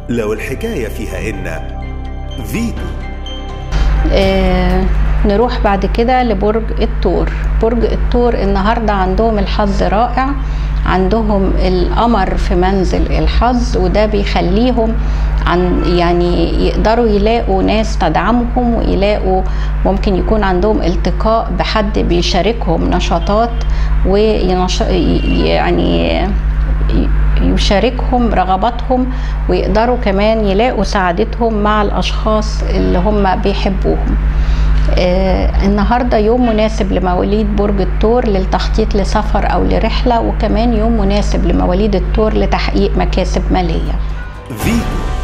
لو الحكاية فيها إن فيتو. نروح بعد كده لبرج الثور. برج الثور النهاردة عندهم الحظ رائع، عندهم القمر في منزل الحظ، وده بيخليهم يعني يقدروا يلاقوا ناس تدعمهم، ويلاقوا ممكن يكون عندهم التقاء بحد بيشاركهم نشاطات يعني يشاركهم رغباتهم، ويقدروا كمان يلاقوا سعادتهم مع الأشخاص اللي هم بيحبوهم. النهاردة يوم مناسب لمواليد برج الثور للتخطيط لسفر أو لرحلة، وكمان يوم مناسب لمواليد الثور لتحقيق مكاسب مالية. فيتو.